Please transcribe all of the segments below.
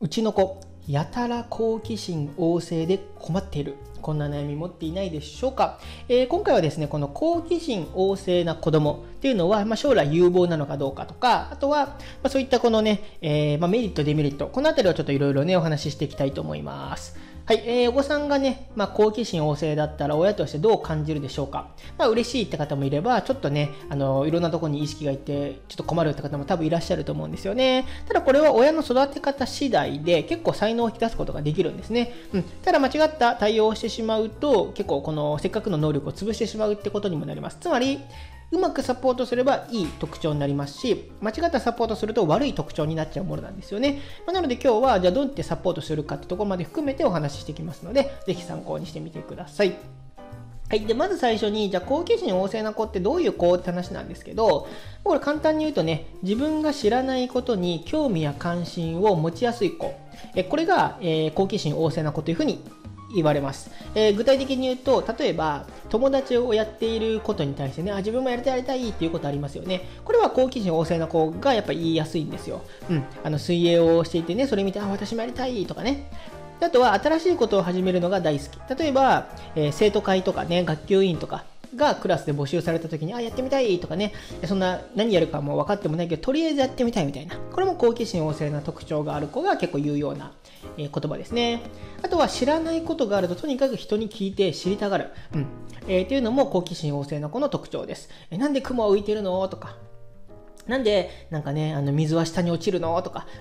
うちの子、やたら好奇心旺盛で困っている。こんな悩み持っていないでしょうか。今回はですね、この好奇心旺盛な子供っていうのは、将来有望なのかどうかとか、あとは、そういったこのね、メリット、デメリット、このあたりをちょっといろいろね、お話ししていきたいと思います。はい、お子さんがね、好奇心旺盛だったら親としてどう感じるでしょうか。嬉しいって方もいれば、ちょっとね、いろんなところに意識がいって、ちょっと困るって方も多分いらっしゃると思うんですよね。ただこれは親の育て方次第で、結構才能を引き出すことができるんですね。ただ間違った対応をしてしまうと、結構このせっかくの能力を潰してしまうってことにもなります。つまり、うまくサポートすればいい特徴になりますし、間違ったサポートすると悪い特徴になっちゃうものなんですよね。なので今日はじゃあどうやってサポートするかってところまで含めてお話ししていきますので、ぜひ参考にしてみてください。はい。で、まず最初に、じゃあ好奇心旺盛な子ってどういう子って話なんですけど、これ簡単に言うとね、自分が知らないことに興味や関心を持ちやすい子。これが、好奇心旺盛な子というふうに言われます。具体的に言うと、例えば友達をやっていることに対してね、自分もやりたいっていうことありますよね。これは好奇心旺盛な子がやっぱり言いやすいんですよ。水泳をしていてね、それ見て私もやりたいとかね。あとは新しいことを始めるのが大好き。例えば、生徒会とかね、学級委員とかがクラスで募集された時に、やってみたいとかね、そんな何やるかも分かってもないけど、とりあえずやってみたいみたいな。これも好奇心旺盛な特徴がある子が結構言うような言葉ですね。あとは知らないことがあるととにかく人に聞いて知りたがる。っていうのも好奇心旺盛な子の特徴です。なんで雲は浮いてるのとか。なんでなんかね水は下に落ちるのとか、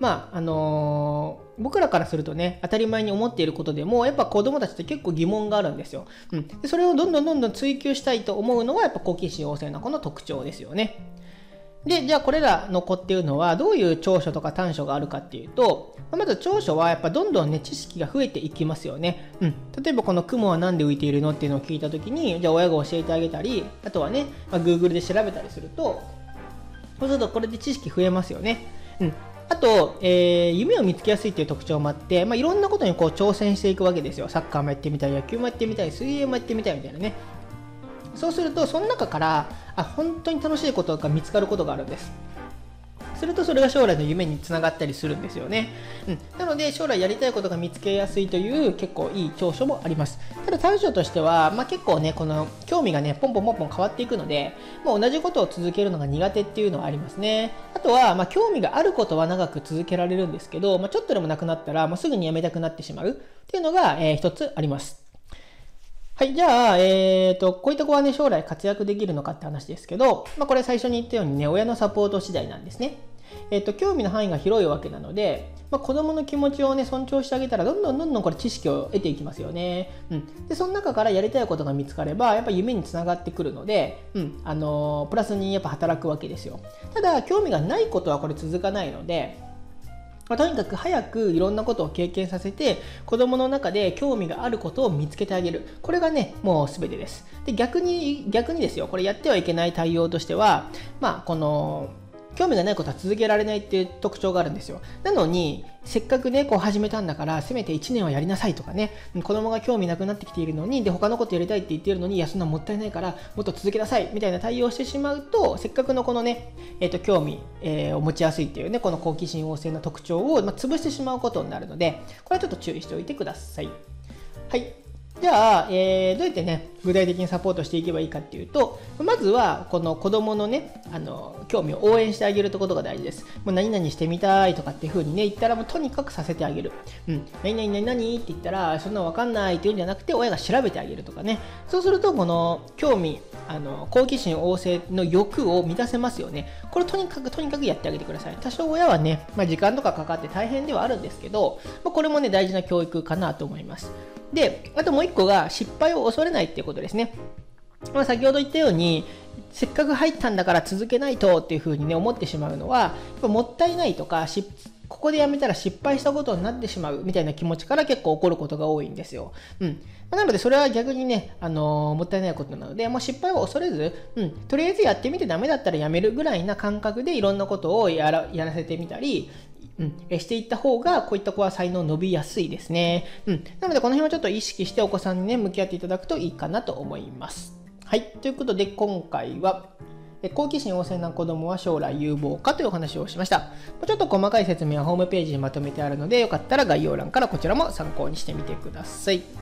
僕らからするとね当たり前に思っていることでもやっぱ子供たちって結構疑問があるんですよ。でそれをどんどん追求したいと思うのがやっぱ好奇心旺盛な子の特徴ですよね。でじゃあこれらの子っていうのはどういう長所とか短所があるかっていうと、まず長所はやっぱどんどんね知識が増えていきますよね。例えばこの雲はなんで浮いているのっていうのを聞いた時にじゃあ親が教えてあげたり、あとはね、Google で調べたりすると、そうするとこれで知識増えますよね。あと、夢を見つけやすいという特徴もあって、いろんなことにこう挑戦していくわけですよ。サッカーもやってみたい、野球もやってみたい、水泳もやってみたいみたいなね。そうするとその中から本当に楽しいことが見つかることがあるんです。するとそれが将来の夢につながったりするんですよね。なので将来やりたいことが見つけやすいという結構いい長所もあります。ただ短所としては、結構ねこの興味がねポンポン変わっていくので、同じことを続けるのが苦手っていうのはありますね。あとは興味があることは長く続けられるんですけど、ちょっとでもなくなったらすぐにやめたくなってしまうっていうのが、一つあります。はい、じゃあ、こういった子はね、将来活躍できるのかって話ですけど、これ最初に言ったようにね、親のサポート次第なんですね。興味の範囲が広いわけなので、子供の気持ちをね、尊重してあげたら、どんどんこれ知識を得ていきますよね。で、その中からやりたいことが見つかれば、やっぱ夢につながってくるので、プラスにやっぱ働くわけですよ。ただ、興味がないことはこれ続かないので、とにかく早くいろんなことを経験させて子供の中で興味があることを見つけてあげる。これがねもう全てです。で逆にですよ、これやってはいけない対応としてはこの興味がないことは続けられないっていう特徴があるんですよ。なのにせっかくねこう始めたんだからせめて1年はやりなさいとかね、子供が興味なくなってきているのにで他のことやりたいって言っているのに、いやそんなもったいないからもっと続けなさいみたいな対応をしてしまうと、せっかくのこのね、興味、を持ちやすいっていうねこの好奇心旺盛な特徴を、潰してしまうことになるので、これはちょっと注意しておいてください。はい。じゃあ、どうやってね具体的にサポートしていけばいいかっていうと、まずはこの子供のね興味を応援してあげるってことが大事です。もう何々してみたいとかっていう風にね言ったら、もうとにかくさせてあげる。何々って言ったらそんなわかんないっていうんじゃなくて、親が調べてあげるとかね。そうするとこの興味好奇心旺盛の欲を満たせますよね。これとにかくやってあげてください。多少親はね、時間とかかかって大変ではあるんですけど、これもね大事な教育かなと思います。で、あともう一個が失敗を恐れないっていうことですね。先ほど言ったように、せっかく入ったんだから続けないとっていう風にね思ってしまうのは、やっぱもったいないとかここでやめたら失敗したことになってしまうみたいな気持ちから結構起こることが多いんですよ。なのでそれは逆にね、もったいないことなので、もう失敗を恐れず、とりあえずやってみてダメだったらやめるぐらいな感覚でいろんなことをやらせてみたり、していった方がこういった子は才能伸びやすいですね。なのでこの辺はちょっと意識してお子さんにね向き合っていただくといいかなと思います。はい、ということで今回は好奇心旺盛な子供は将来有望かというお話をしました。ちょっと細かい説明はホームページにまとめてあるので、よかったら概要欄からこちらも参考にしてみてください。